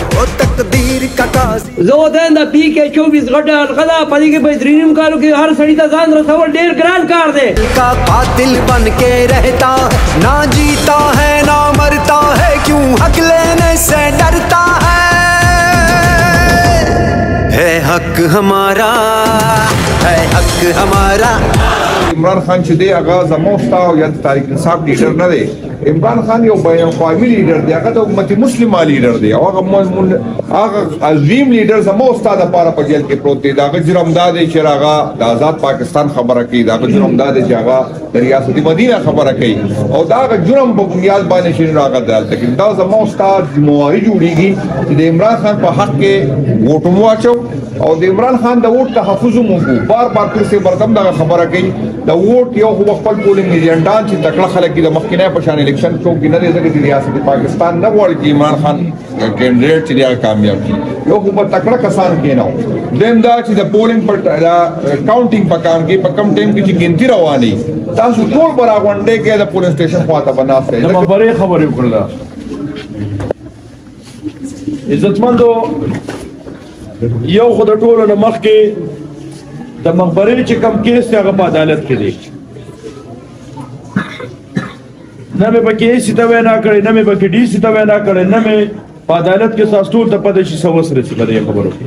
ओ तकदीर का काज़ी زودن د پی کې 24 غټه الغلا پدې کې بهترین کارو کې هر سړی ته ځان رسول ډیر ګران کار دی का कातिल बन के रहता ना जीता है ना मरता है क्यों हक लेने से डरता है हक हमारा है हक हमारा عمران خان چې دی هغه زموږ ستا او یا د تحریک انصاف لیډر نه دی عمران خان یو بین القومي لیډر دی هغه د امت مسلمه لیډر دی او هغه عظیم لیډر زموږ ستا دپاره په جیل کې پروت دی د هغه جرم دا دی چې هغه د آزاد پاکستان خبره کوي د هغه جرم دا دی چې هغه د ریاست مدینه خبره کوي او دا هغه جرم په بنیاد باندې چې هغه دلته کې دا زموږ ستا ذمہواري جوړیږي چې د عمران خان په حق کې ووټ مو واچو او د عمران خان د ووټ تحفظ مو وکړو بار بار پرې برکم دا خبره کوي د ووټ یو خپل پولینګ ایجنټان چې تکړه خلک د مخکینه په شان الیکشن کې نه دی ځکه چې ریاست پاکستان نه غواړي چې عمران خان کینډیډیټ چې هغه کامیاب شي یو خو په تکړه کسان کې نه دیم دا چې د پولینګ پر کاونټینګ په کام کې په کم ټیم کې چې ګنتی رواني تاسو ټول براغونډه کې د پولیس سټیشن خواته بناسته د مخبري خبرې وکړه عزتمندو یو خو د ټولو نه مخکې د مخبري چې کم کیس دی هغه په عدالت کې دی نه مې پکې ایسي ته وینا کړې نه مې پکې ډي سي ته وینا کړې نه مې په عدالت کې ستاسو ټول ته پته شي څه وسرسي په دې خبرو کې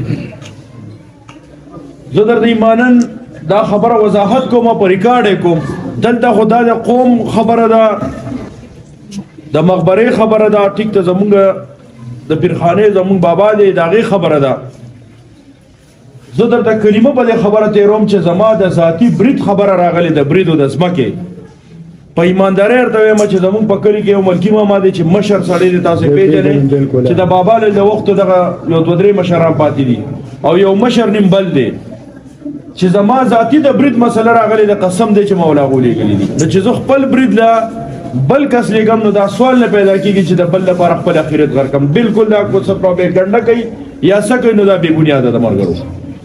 زه درته ایمانن دا خبره وضاحت کوم په ریکارډ کوم دلته خدا د قوم خبره ده د مخبري خبره ده ټیک ته زمونږ د پیرخانه زمونږ بابا دی د هغې خبره ده زه درته کلمه په دې خبره تېروم چې زما د ذاتي برید خبره راغلې د برید او د ځمکې په ایماندارۍ ورته وایم چې زمونږ په کلي کې یو ملکي ماما دی چې مشر سړی دی تاسې پېژنئ چې د بابا له وختو دغه یو دوه درې مشران پاتې دي او یو مشر نیم بل دی چې زما ذاتي د برید مسله راغلې د قسم دی چې مولا غولېږلي دي نو چې زه خپل برید له بل کس لېږم نو دا سوال نه پیدا کېږي چې د بل لپاره خپل اخرت غرقم بالکل دا کو څه پروپیګنډه کوي یا څه کوي نو دا بې بنیاده ده ملګرو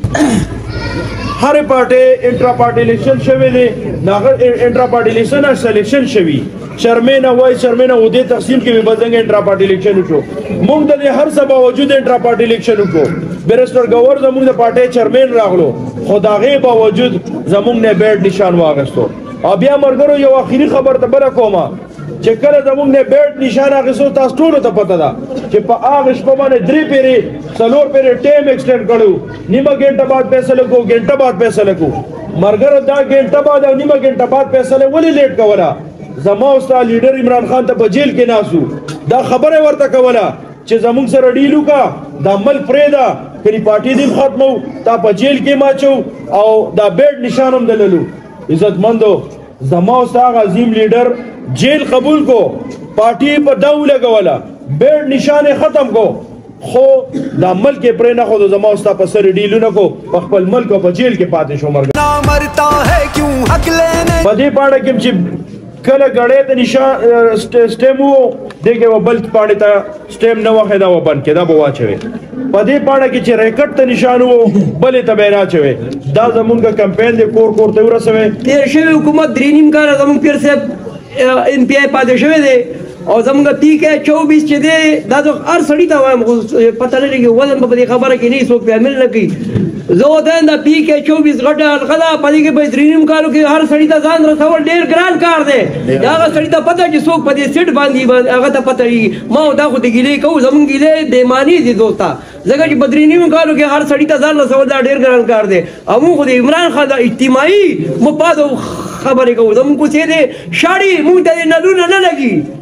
هر پارټي انټرا پارټي الیکشن شوی دی ناغه انټرا پارټي الیکشن سلیکشن شوی شرمینه وای شرمینه و دې تقسیم کې به بدنګ انټرا پارټي الیکشن وکړو موږ د هر سبا وجود انټرا پارټي الیکشن وکړو بیرستر گور زموږ د پارټي چیرمن راغلو خو دا غي باوجود زموږ نه بیډ نشان واغستو او بیا مرګرو یو اخیری خبر ته بل کومه چې کله زموږ نه بیډ نشان اخیستو تاسو ټول ته پته ده چې په هغه شپه باندې درې پیری څلور پیری ټیم ایکسټند کړو نیمه ګنټه بعد فیصله کو ګنټه بعد فیصله کو مرګرو دا ګنټه بعد او نیمه ګنټه بعد فیصله ولې لیټ کوله زما او ستا لیډر عمران خان ته په جیل کې ناسو دا خبره ورته کوله چې زموږ سره ډیلو کا دا عمل پرېږده کله پارټي دې ختمو تا په جیل کې ماچو او دا بیډ نشان هم دللو عزتمندو زما او ستا عظیم لیډر جیل قبول کو پارټي په ډاو لګوله بیډ نشان ختم کو خو دا ملک پرې نه خو زما او ستا په سر ډیلو نه کو په خپل ملک او په جیل کې پاتې شو مرګ ना मरता है क्यों हक लेने په دې پاڼه کې چې کله غړې ته نشان سټیم وو دغه وبل پاڼه ته سټیم نه وخه دا وبن کې دا بواچوي په دې پاڼه کې چې ریکټ ته نشان وو بلې ته بیره چوي دا زمونږ کمپاین دی کور کور ته ورسوي تیر شوی حکومت درې نیم کاله زموږ پیر صاحب ان پی آی پاتې شوی دی او زموږ پی کې 24 چې دی دا هر سړي ته وایم پته نه لګي وزن په دې خبره کې نه څوک عمل نه کوي زودن د پی کې 24 غټه الغلا پدې کې بهترین کارو کې هر سړی ته ځان رسول ډیر ګران کار دی دا هغه سړی ته پته چې څوک په دې سیټ باندې هغه ته پته وي ما دا خو د ګیلې کو زمونږ ګیلې بې معنی دي دوستا ځکه چې بدرینیم کارو کې هر سړی ته ځان رسول دا ډیر ګران کار دی او موږ خو د عمران خان د اجتماعي مفاد خبرې کوو زموږ کوڅې دې شاړي موږ ته نلونه نه لګي